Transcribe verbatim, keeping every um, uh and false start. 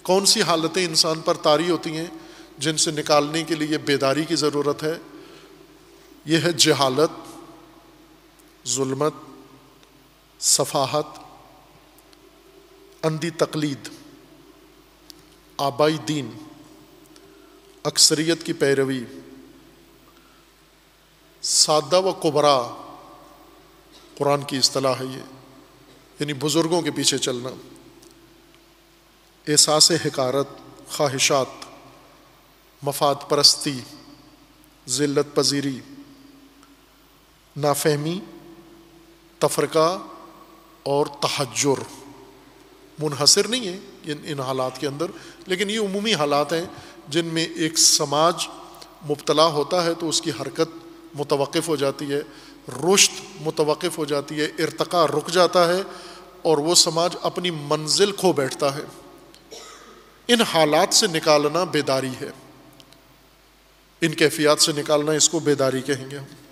کون سی حالتیں انسان پر طاری ہوتی ہیں جن سے نکالنے کے لیے بیداری کی ضرورت ہے؟ یہ ہے جہالت، ظلمت، سفاہت، اندھی تقلید، آبائی دین، اکثریت کی پیروی، سادہ و کبرا قرآن کی اصطلاح ہے یہ، یعنی بزرگوں کے پیچھے چلنا، احساس حقارت، خواہشات، مفاد پرستی، ذلت پذیری، نافہمی، تفرقہ اور تحجر۔ منحصر نہیں ہے ان ان حالات کے اندر، لیکن یہ عمومی حالات ہیں جن میں ایک سماج مبتلا ہوتا ہے تو اس کی حرکت متوقف ہو جاتی ہے، رشد متوقف ہو جاتی ہے، ارتقاء رک جاتا ہے اور وہ سماج اپنی منزل کھو بیٹھتا ہے۔ ان حالات سے نکالنا بیداری ہے، ان کیفیات سے نکالنا، اس کو بیداری کہیں گے ہم۔